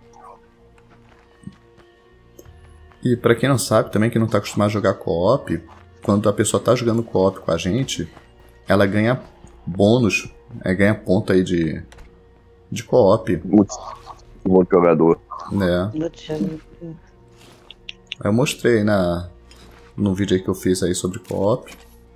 E pra quem não sabe, também que não tá acostumado a jogar co-op, quando a pessoa tá jogando co-op com a gente, ela ganha bônus, ganha ponto aí de co-op, Muito bom jogador. né? Eu mostrei aí no vídeo aí que eu fiz aí sobre co-op.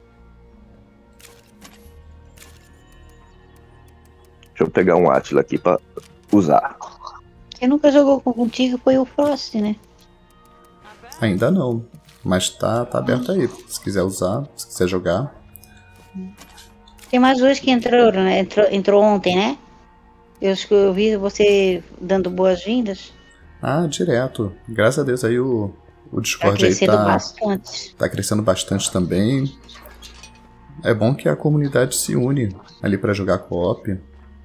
Deixa eu pegar um Atila aqui pra usar. Quem nunca jogou contigo foi o Frost, né? Ainda não, mas tá aberto aí, se quiser usar, se quiser jogar. Tem mais dois que entraram, né? Entrou ontem, né? Eu vi você dando boas-vindas. Ah, direto. Graças a Deus aí o Tá Discord aí crescendo bastante. tá crescendo bastante também. É bom que a comunidade se une ali pra jogar co-op.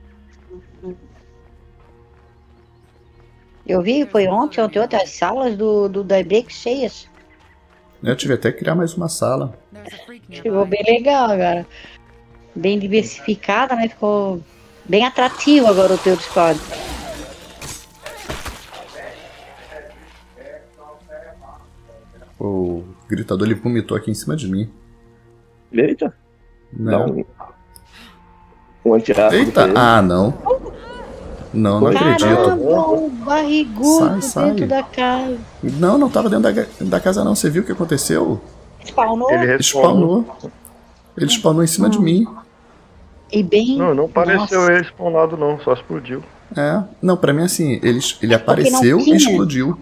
Eu vi, foi ontem, as salas do Daybreak cheias. Eu tive até que criar mais uma sala. Ficou bem legal agora. Bem diversificada, né? Ficou bem atrativo agora o teu Discord. O gritador ele vomitou aqui em cima de mim. Eita. Né? Dá um antiácido. Eita! Ah, não. Não acredito. Caramba, o barrigudo Sai. dentro da casa. Não tava dentro da casa não. Você viu o que aconteceu? Spawnou Ele respawnou. Ele spawnou em cima de mim. e bem... Não pareceu Nossa. ele spawnado não, só explodiu. Não, pra mim assim, ele apareceu e tinha. explodiu.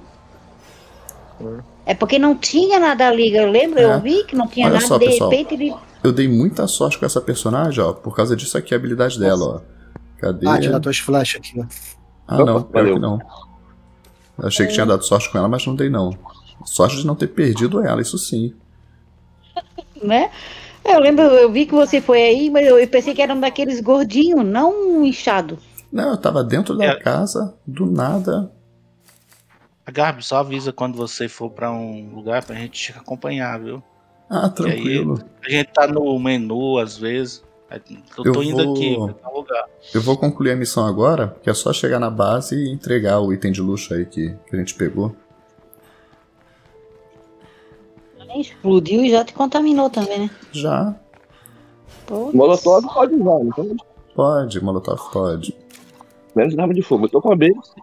É porque não tinha nada ali, eu lembro, eu vi que não tinha Olha nada, só, de pessoal. repente ele... Eu dei muita sorte com essa personagem, ó, por causa disso aqui, a habilidade dela, ó. Cadê? Tirar tuas flechas aqui, ó. Ah, não, Opa, pior valeu. que não. Eu achei que tinha dado sorte com ela, mas não dei não. Sorte de não ter perdido ela, isso sim. né? Eu lembro, eu vi que você foi aí, mas eu pensei que era um daqueles gordinhos, não um inchado. Não, eu tava dentro da casa, do nada. A Garbi, só avisa quando você for pra um lugar pra gente te acompanhar, viu? Ah, tranquilo. A gente tá no menu às vezes. Eu tô indo aqui pra tal lugar. Eu vou concluir a missão agora, que é só chegar na base e entregar o item de luxo aí que a gente pegou. Explodiu e já te contaminou também, né? Já. Pô, Molotov pode usar, então. Pode, Molotov pode. Menos arma de fogo. Eu tô com a Base e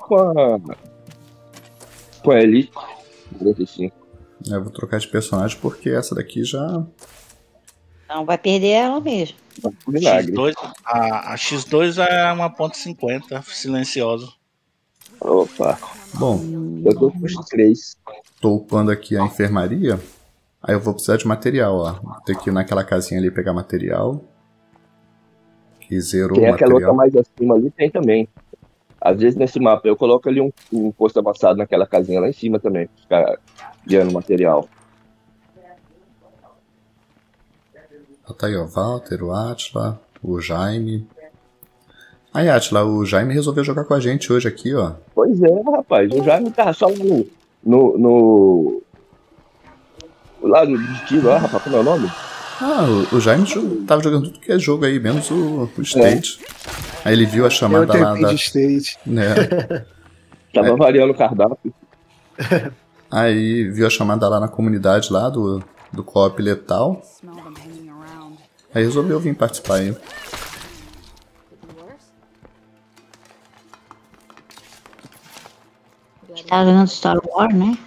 com a Elite. 45. Eu vou trocar de personagem porque essa daqui já. não vai perder ela mesmo. Milagre. X2, a X2 é uma ponto .50, silenciosa. Opa. Bom, Eu tô com os 3. tô upando aqui a enfermaria. Aí eu vou precisar de material, ó. Vou ter que ir naquela casinha ali pegar material. Que zerou Tem o aquela outra material. mais acima ali, tem também. Às vezes nesse mapa eu coloco ali um posto avançado naquela casinha lá em cima também, pra ficar guiando material. Tá aí, ó. Walter, o Atila, o Jaime. Aí, Atila, o Jaime resolveu jogar com a gente hoje aqui, ó. Pois é, rapaz, o Jaime tá só no lado de tiro lá, rapaz, como é o nome? Ah, o Jaime tava jogando tudo que é jogo aí, menos o State. Aí ele viu a Eu chamada lá TP da. de stage. Né? Tava variando o cardápio. Aí viu a chamada lá na comunidade lá do Co-op Letal. Smell them hanging around. Aí resolveu vir participar aí. Tá jogando Star Wars, né?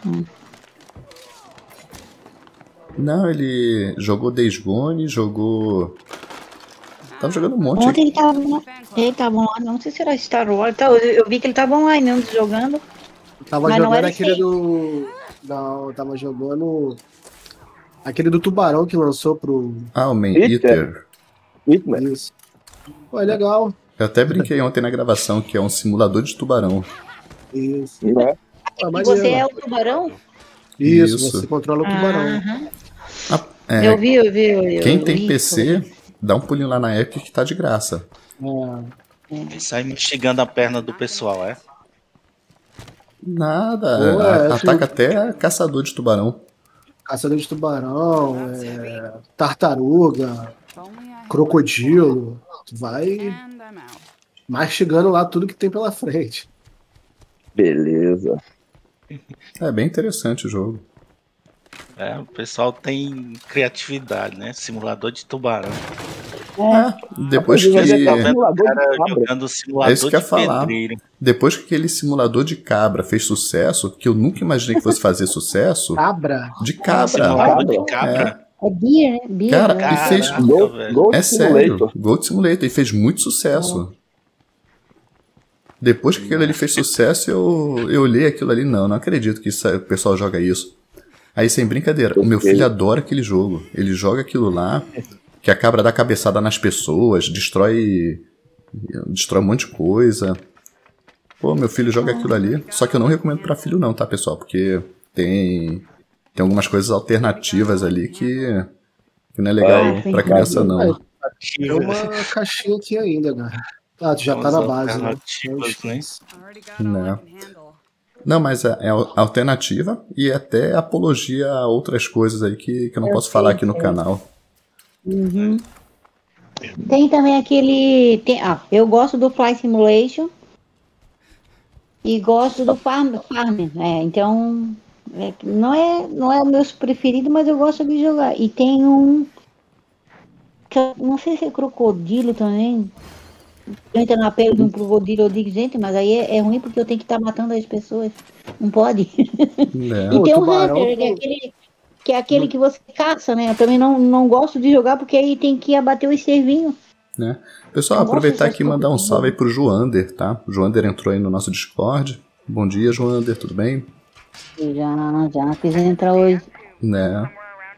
Não, ele jogou Days Gone, jogou. Tava jogando um monte. Ontem ele tava online, não sei se era Star Wars. Eu vi que ele tava online antes jogando. Tava Mas não jogando era aquele esse aí. do. Não, tava jogando. Aquele do tubarão que lançou pro. Ah, o Man Eater. Eater. Hitman. Isso. Pô, é legal. Eu até brinquei ontem na gravação que é um simulador de tubarão. Isso. Né? Pô, mas Você é o tubarão? Isso, Isso. você controla o tubarão. Aham. É, Eu vi. quem eu tem vi. PC, dá um pulinho lá na Epic que tá de graça. É. E sai mastigando a perna do pessoal, é? Nada. Pô, é, Ataca até caçador de tubarão. Caçador de tubarão, tartaruga, If only I had crocodilo. Tu vai and I'm out. mastigando lá tudo que tem pela frente. Beleza. É bem interessante o jogo. É, o pessoal tem criatividade, né? Simulador de tubarão. Depois Rapaz, que. eu já tava- O cara de cabra. jogando simulador É isso que eu de ia falar. pedreiro. Depois que aquele simulador de cabra fez sucesso, que eu nunca imaginei que fosse fazer sucesso, Cabra. de cabra. Simulador de Cabra? cabra. É Beer, né? Beer. Cara, né? e fez. Caraca, velho. Gold É sério, Simulator. Gold Simulator, e fez muito sucesso. Depois que aquilo ali fez sucesso, eu olhei aquilo ali, não acredito que o pessoal joga isso. Aí, sem brincadeira, o meu filho adora aquele jogo. Ele joga aquilo lá, que a cabra dá cabeçada nas pessoas, destrói um monte de coisa. Pô, meu filho joga aquilo ali. Só que eu não recomendo pra filho não, tá, pessoal? Porque tem algumas coisas alternativas ali que não é legal Ah, pra criança, não. Tem uma caixinha aqui ainda, cara. Ah, tu já tá na base, né? Alternativas, né? Already got all Não. I can handle. Não, mas é alternativa e até apologia a outras coisas aí que eu não posso falar aqui no canal. Uhum. Tem também aquele. Eu gosto do Fly Simulation e gosto do Farm. Então, não é o meu preferido, mas eu gosto de jogar. E tem um. Que eu não sei se é crocodilo também. Entra na pele de um crocodilo, eu digo, gente, mas aí é ruim porque eu tenho que estar matando as pessoas. Não pode. É. E tem o tubarão, Hunter, que é aquele que você caça, né? Eu também não gosto de jogar porque aí tem que abater os cervinhos. Né? Pessoal, Eu gosto aproveitar dessas aqui e mandar um coisas. salve aí pro Joander, tá? O Joander entrou aí no nosso Discord. Bom dia, Joander, tudo bem? Já quis entrar hoje. Né?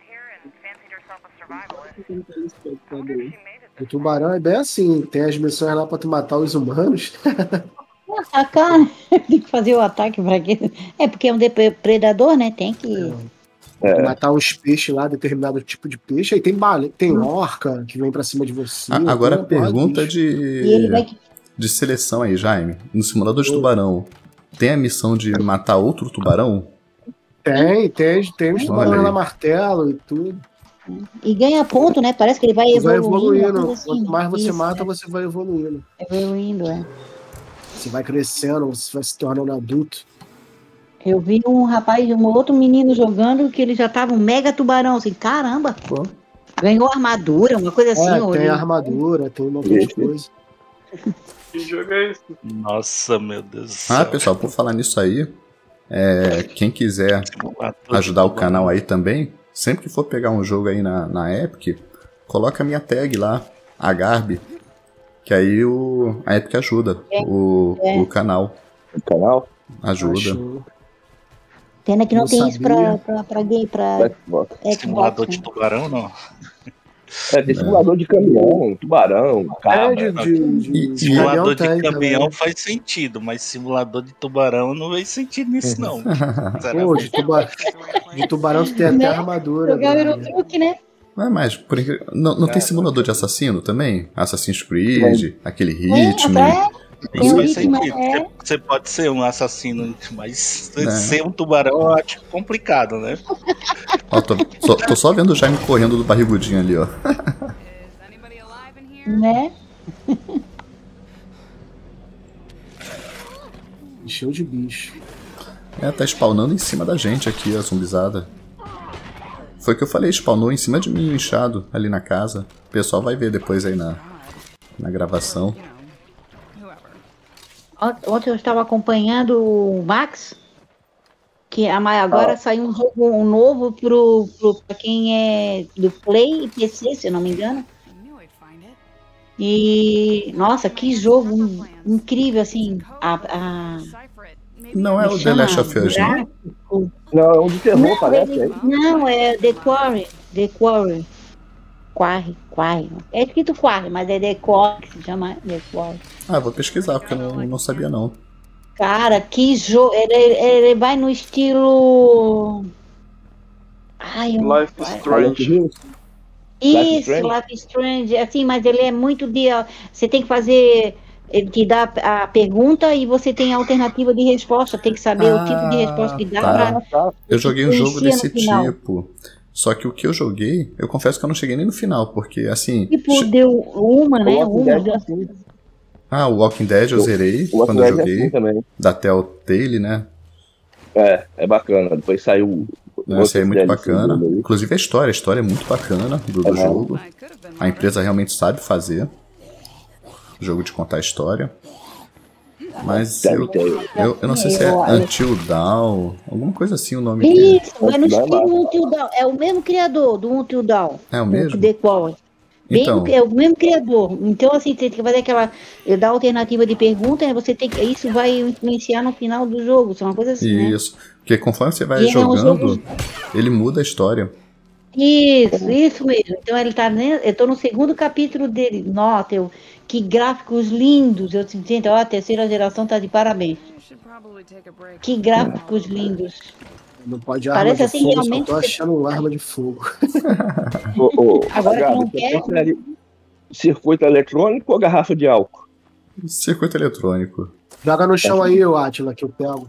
O tubarão é bem assim, tem as missões lá pra tu matar os humanos. Atacar, tem que fazer o ataque pra quê? É porque é um predador, né? Tem que. Matar os peixes lá, determinado tipo de peixe. Aí tem baleia, tem orca que vem pra cima de você. Agora a tem uma porrada de pergunta bicho. E ele vai. de seleção aí, Jaime. No simulador de tubarão, tem a missão de matar outro tubarão? Tem os Olha tubarões aí. lá, martelo e tudo. E ganha ponto, né? Parece que ele vai Tu vai evoluindo. uma evoluindo. coisa assim. Quanto mais você Isso, mata, você vai evoluindo. Evoluindo, é. Você vai crescendo, você vai se tornando adulto. Eu vi um rapaz, um outro menino jogando que ele já tava um mega tubarão, assim, caramba, Pô, ganhou armadura, uma coisa assim. eu tem olhei. armadura, tem um monte de coisa. Que jogo é esse? Nossa, meu Deus do céu. Ah, pessoal, por falar nisso aí, quem quiser Simulador de ajudar o tubarão. canal aí também, sempre que for pegar um jogo aí na Epic, coloca a minha tag lá, a Garbi, que aí a Epic ajuda o canal. O canal? Ajuda. Acho- Pena que não Não tem isso sabia. pra gay, pra Xbox. Simulador Xbox. de tubarão, não. Tem simulador de caminhão, tubarão, É, cabra. de Simulador de caminhão tem caminhão também. faz sentido, mas simulador de tubarão não faz sentido nisso, não. Pô, de tubarão tu tem até Né? armadura. Jogar né? no truque, né? Mas não tem simulador de assassino também? Assassin's Creed, aquele Hitman. Até tem Isso um faz ritmo, sentido. Você pode ser um assassino, mas É. ser um tubarão eu acho complicado, né? Ó, tô só vendo o Jaime correndo do barrigudinho ali, ó. Is anybody alive in here? né? Encheu de bicho. Tá spawnando em cima da gente aqui, a zumbizada. Foi o que eu falei, spawnou em cima de mim, o inchado, ali na casa. O pessoal vai ver depois aí na gravação. Ontem eu estava acompanhando o Max, que agora saiu um jogo novo pra quem é do Play e PC, se eu não me engano. I knew I'd find it. E, nossa, que jogo incrível, assim. Decipher it. Maybe Não é o The Last of Us, não? Não, é um de terror, parece. É. Não, é The Quarry. The Quarry. Quarry. É escrito Quarry, mas é The Quarry que se chama The Quarry. Ah, vou pesquisar, porque eu não sabia não. Cara, que jogo. Ele vai no estilo. Ai, Life is Strange. Life is Isso, Strange? Life is Strange. Assim, mas ele é muito de. Você tem que fazer. Ele te dá a pergunta e você tem a alternativa de resposta. Tem que saber o tipo de resposta que dá tá. pra. Eu joguei um jogo influencia desse no final. tipo. Só que o que eu joguei, eu confesso que eu não cheguei nem no final, porque assim. Tipo, deu uma, né? Walking Uma. Dead é assim. Ah, o Walking Dead eu zerei O Walking quando eu Dead é joguei. assim também. Da Telltale, né? É bacana. Depois saiu. Esse aí é muito DLC bacana. dele aí. Inclusive a história é muito bacana do Uhum. jogo. I could have been A empresa realmente sabe fazer jogo de contar a história. Mas eu não sei se é Until Dawn, alguma coisa assim o nome dele. Isso, é no estilo Until Dawn. É o mesmo criador do Until Dawn. É o mesmo? The Quarry. Então, É o mesmo criador. Então, assim, você tem que fazer aquela. Ele dá alternativa de pergunta, né? Você tem que. Isso vai influenciar no final do jogo. Isso é uma coisa assim, né? isso. Porque conforme você vai E é um jogando, jogo- ele muda a história. Isso mesmo. Então ele tá. Eu tô no segundo capítulo dele. Nossa, que gráficos lindos. Eu disse, gente, ó, a terceira geração tá de parabéns. I should probably take a break. Que gráficos lindos. Não pode arma Parece de assim, fogo, só realmente tô achando uma arma de fogo. Agora que Gabi, não você quer. prefere circuito eletrônico ou garrafa de álcool? Circuito eletrônico. Joga no chão aí, ô Átila, que eu pego.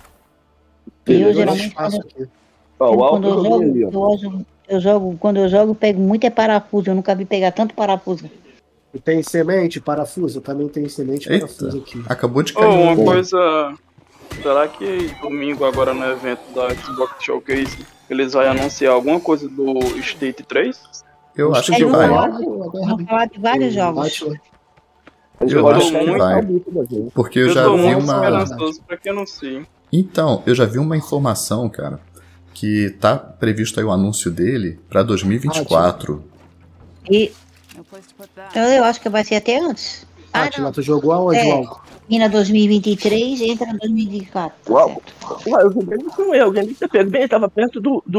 Eu Dois geralmente espaços quando, aqui. Ó, o quando álcool eu eu joguei jogo, ali, ó. quando eu jogo, pego muito é parafuso. Eu nunca vi pegar tanto parafuso. E tem semente, parafuso? Eu também tenho semente e Eita, parafuso aqui. acabou de Oh, cair uma um- coisa. Será que domingo, agora no evento da Xbox Showcase, eles vão anunciar alguma coisa do State 3? Eu acho É que do vai. Vamos falar de vários jogos. Átila. Eles Eu podem acho que deixar vai. o bico da gente. Porque eu Eu já tô vi muito uma. esperançoso pra que anuncie. Então, eu já vi uma informação, cara, que tá previsto aí o anúncio dele pra 2024. E No place to put that. então, eu acho que vai ser até antes. Ah, Átila, não. tu jogou aonde, É. Walco? Termina 2023, entra em 2024. Tá Uau. certo. Ué, eu joguei com ele, alguém deve ter pego bem, tava perto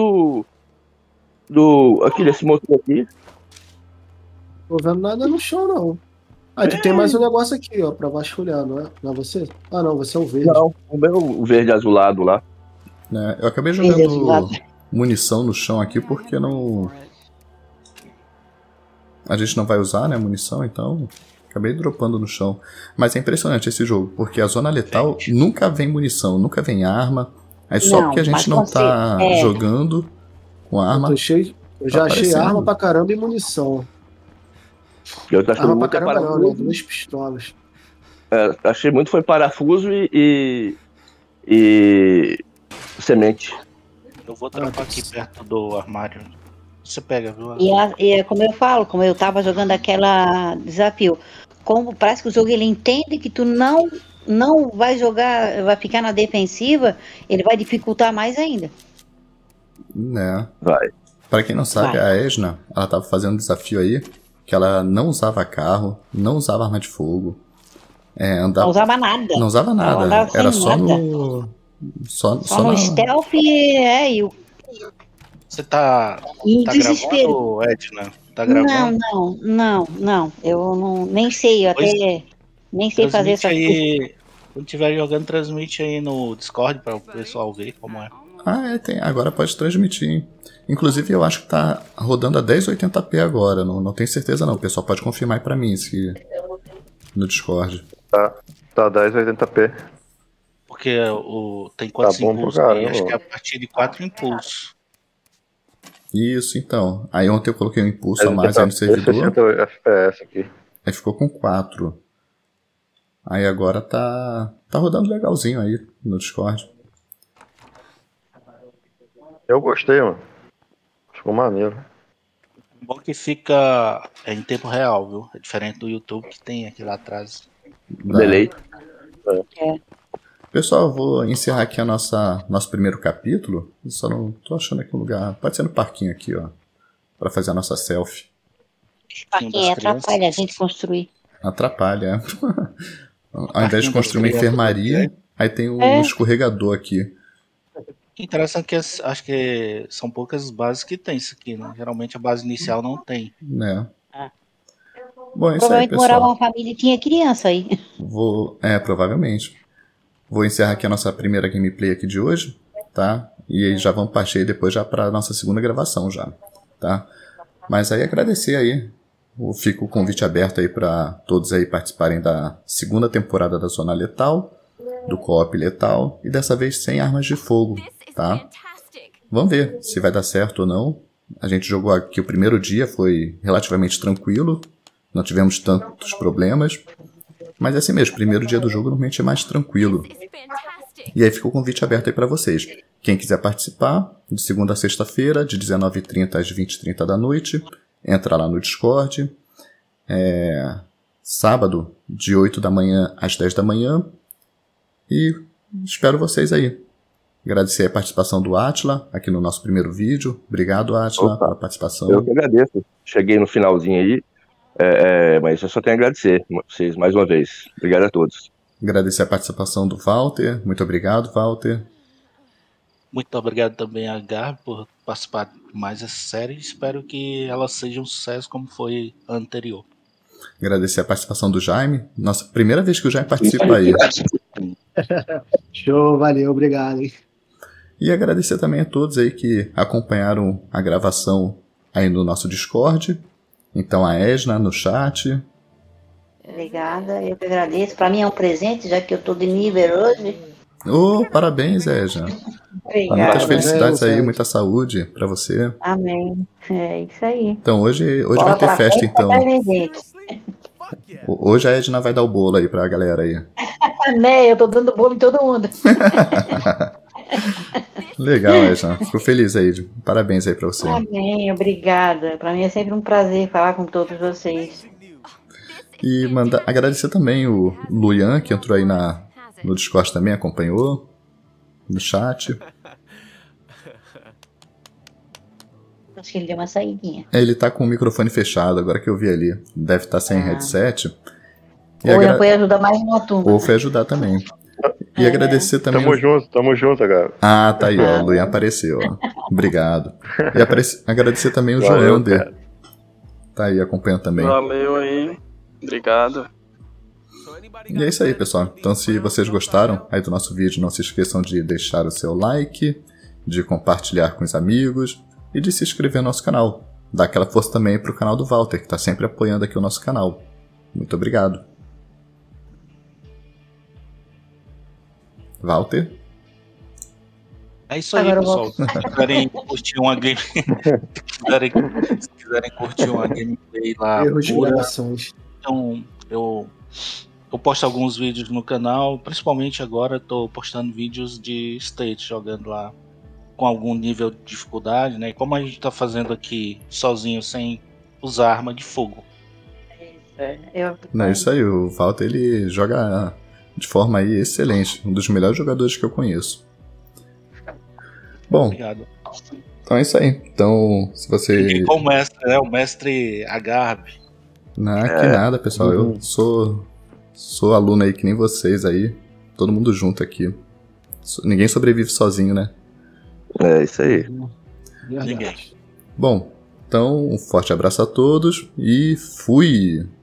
aqui desse motor aqui. Tô vendo nada no chão, não. Ah, tu tem mais um negócio aqui, ó, pra vasculhar, não é? Não é você? Ah, não, você é o verde. Não, o verde azulado lá. Né? Eu acabei Beleza, jogando Eduardo. munição no chão aqui porque não. A gente não vai usar, né, munição, então acabei dropando no chão. Mas é impressionante esse jogo, porque a zona letal nunca vem munição, nunca vem arma. Aí só Não, porque a gente mas não você- tá é. jogando com arma. Eu já Tá achei aparecendo. arma pra caramba e munição. Eu achei Arma pra muito caramba não, né? parafuso. 2 pistolas. Achei muito foi parafuso e semente. Eu vou trampar aqui perto do armário. Você pega, viu? E é como eu falo, como eu tava jogando aquela desafio, como parece que o jogo ele entende que tu não vai jogar, vai ficar na defensiva, ele vai dificultar mais ainda. Né? Vai. Pra quem não sabe, a Esna, ela tava fazendo um desafio aí, que ela não usava carro, não usava arma de fogo. Não usava nada. Não usava Ela nada. andava sem Era só nada. no... Só no na... stealth e o Você tá desespero. gravando, Edna? Tá gravando? Não. Eu não, nem sei, eu Pois- até nem sei fazer Transmite essas coisas. aí. Quando estiver jogando, transmite aí no Discord para o pessoal ver como é. tem. Agora pode transmitir, hein? Inclusive, eu acho que tá rodando a 1080p agora. Não tenho certeza, não. O pessoal pode confirmar aí pra mim no Discord. Tá 1080p. Porque tem 4 bom pro impulsos cara, aí, né, acho mano? que é a partir de 4 impulsos. Isso, então. Aí ontem eu coloquei um impulso a mais aí no 60 servidor. FPS aqui. Aí ficou com 4. Aí agora tá rodando legalzinho aí no Discord. Eu gostei, mano. Ficou maneiro. Bom que fica em tempo real, viu? É diferente do YouTube que tem aqui lá atrás. Delay. Pessoal, eu vou encerrar aqui nosso primeiro capítulo. Eu só não tô achando aqui um lugar. Pode ser no parquinho aqui, ó. Pra fazer a nossa selfie. Quem atrapalha a gente construir. Atrapalha. Ao invés de construir uma enfermaria, aí tem um escorregador aqui. Interessante que acho que são poucas bases que tem isso aqui, né? Geralmente a base inicial não tem. Né? Bom, é isso aí, Provavelmente morava pessoal. uma família e tinha criança aí. Provavelmente. Vou encerrar aqui a nossa primeira gameplay aqui de hoje, tá? E aí já vamos partir aí depois já para nossa segunda gravação já, tá? Mas aí agradecer aí. Fica o convite aberto aí para todos aí participarem da segunda temporada da Zona Letal, do Co-op Letal, e dessa vez sem armas de fogo, tá? Vamos ver se vai dar certo ou não. A gente jogou aqui o primeiro dia, foi relativamente tranquilo, não tivemos tantos problemas. Mas é assim mesmo, primeiro dia do jogo normalmente é mais tranquilo. E aí fica o convite aberto aí pra vocês. Quem quiser participar, de segunda a sexta-feira, de 19h30 às 20h30 da noite, entra lá no Discord. Sábado, de 8 da manhã às 10 da manhã. E espero vocês aí. Agradecer a participação do Atila aqui no nosso primeiro vídeo. Obrigado, Atila, pela participação. Eu que agradeço. Cheguei no finalzinho aí. Mas eu só tenho a agradecer vocês mais uma vez. Obrigado a todos. Agradecer a participação do Walter. Muito obrigado, Walter. Muito obrigado também a Gabi por participar de mais essa série. Espero que ela seja um sucesso como foi a anterior. Agradecer a participação do Jaime. Nossa, primeira vez que o Jaime participa aí. Show, valeu, obrigado, hein? E agradecer também a todos aí que acompanharam a gravação aí no nosso Discord. Então a Esna no chat. Obrigada, eu que agradeço. Para mim é um presente, já que eu tô de nível hoje. Parabéns, Esna. Obrigada. Muitas felicidades aí, muita saúde pra você. Amém. É isso aí. Então hoje vai ter festa, então. Hoje a Edna vai dar o bolo aí pra galera aí. Né, eu tô dando bolo em todo mundo. Legal, Edna. Fico feliz aí. Parabéns aí pra você. Amém, obrigada. Para mim é sempre um prazer falar com todos vocês. E agradecer também o Luian, que entrou aí no Discord também, acompanhou no chat. Acho que ele deu uma saidinha. Ele tá com o microfone fechado, agora que eu vi ali. Deve estar sem headset. Ou foi ajudar mais uma turma. Ou foi ajudar também. E agradecer também. Tamo junto, cara. Ah, tá aí, ó. O Luian apareceu, ó. Obrigado. E agradecer também o Valeu, Joander. cara. Tá aí, acompanhando também. Valeu aí. Obrigado. E é isso aí, pessoal. Então, se vocês gostaram aí do nosso vídeo, não se esqueçam de deixar o seu like, de compartilhar com os amigos e de se inscrever no nosso canal. Dá aquela força também pro canal do Walter, que tá sempre apoiando aqui o nosso canal. Muito obrigado. Walter? É isso aí, pessoal. Se quiserem curtir uma game... se quiserem curtir uma gameplay lá Erros de pura, gravações. então eu Eu posto alguns vídeos no canal, principalmente agora tô postando vídeos de State jogando lá com algum nível de dificuldade, né? E como a gente tá fazendo aqui sozinho, sem usar arma de fogo. Não, isso aí, o Walter ele joga de forma aí excelente, um dos melhores jogadores que eu conheço. Bom, Obrigado. então é isso aí. Então, se você... E como mestre, né? O mestre Agarb. Não, que nada, pessoal. Eu sou aluno aí que nem vocês aí. Todo mundo junto aqui. Ninguém sobrevive sozinho, né? É isso aí. Ninguém. Bom, então um forte abraço a todos e fui!